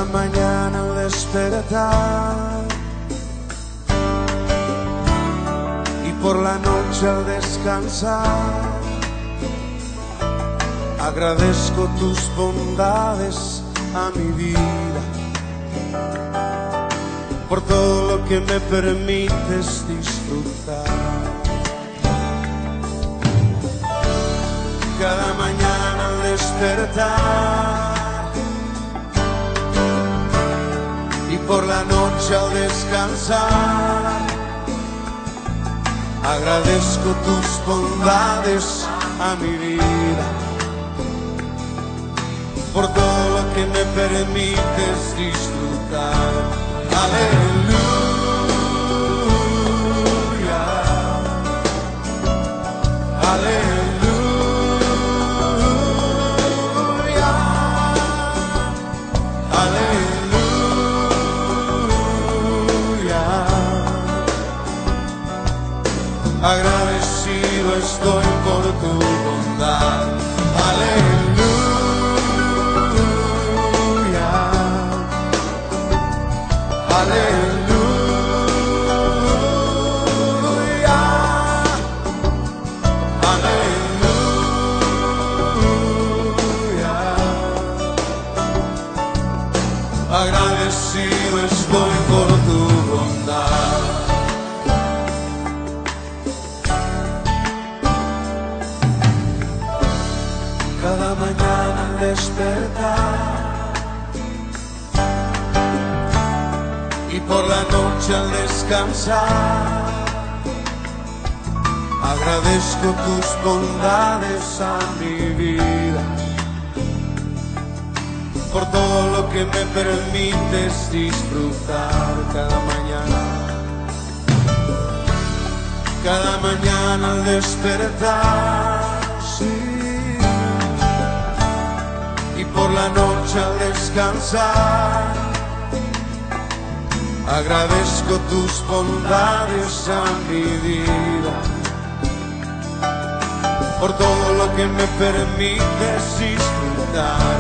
mañana al despertar y por la noche al descansar, agradezco tus bondades a mi vida, por todo lo que me permites disfrutar. Cada mañana al despertar y por la noche al descansar, agradezco tus bondades a mi vida, por todo lo que me permites disfrutar. Aleluya, aleluya, aleluya. Agradecido estoy por tu bondad. Aleluya, aleluya, aleluya. Agradecido estoy por tu bondad. Cada mañana al despertar y por la noche al descansar, agradezco tus bondades a mi vida, por todo lo que me permites disfrutar. Cada mañana al despertar, sí, y por la noche al descansar, agradezco tus bondades a mi vida, por todo lo que me permites disfrutar.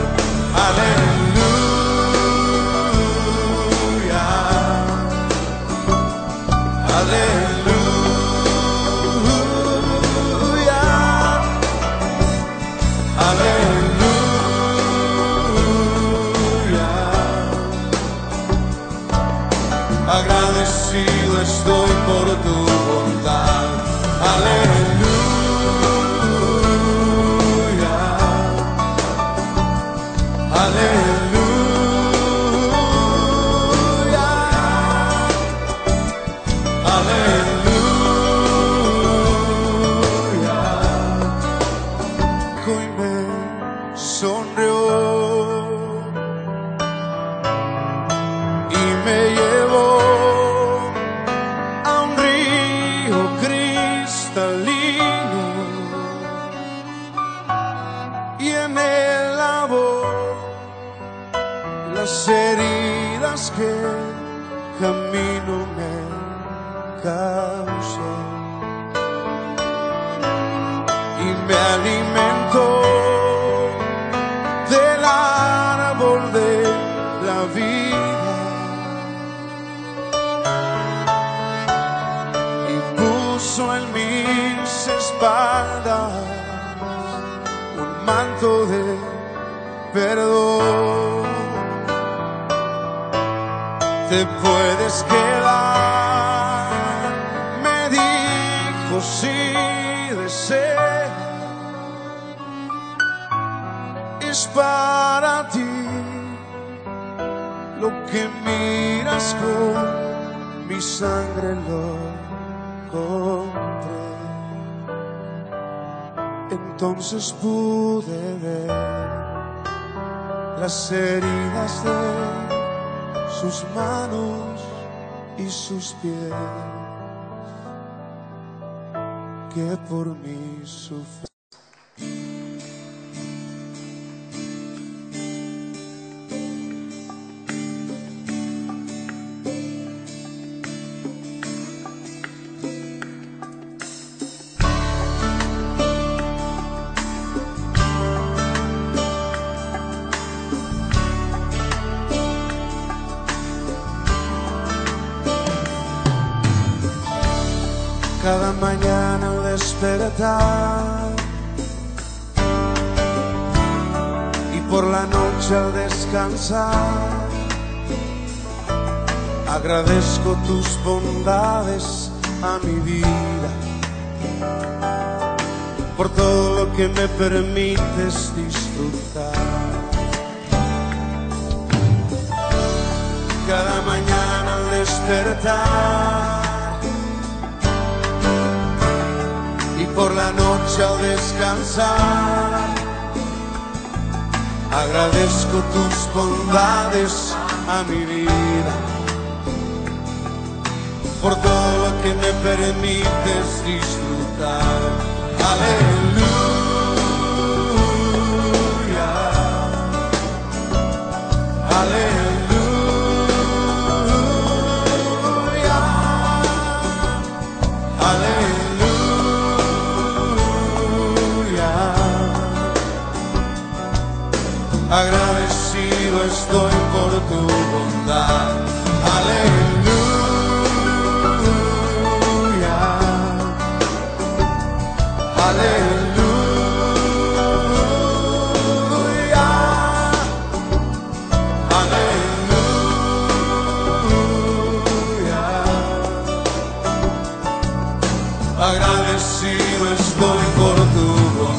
Aleluya, aleluya, aleluya. Agradecido estoy por tu bondad. Aleluya, aleluya, aleluya. Y me sonrió y me llevó a un río cristalino, y en él lavó las heridas que camino me causó, y me alimentó del árbol de la vida, y puso en mis espaldas un manto de perdón. Te puedes quedar, me dijo, si deseas, es para ti lo que miras, con mi sangre lo compré. Entonces pude ver las heridas de sus manos y sus pies, que por mí sufrió. cada mañana al despertar y por la noche al descansar. Agradezco tus bondades a mi vida, por todo lo que me permites disfrutar. Cada mañana al despertar y por la noche al descansar, agradezco tus bondades a mi vida, por todo lo que me permites disfrutar. Aleluya, aleluya, aleluya. Agradecido estoy por tu bondad. Aleluya, aleluya, aleluya. Agradecido estoy por tu bondad.